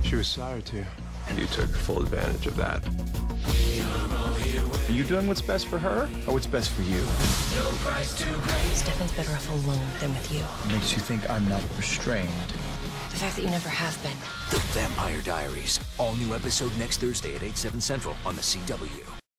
She was sorry to. You took full advantage of that. Are you doing what's best for her, or what's best for you? Stefan's better off alone than with you. It makes you think I'm not restrained. The fact that you never have been. The Vampire Diaries. All new episode next Thursday at 8/7 Central on the CW.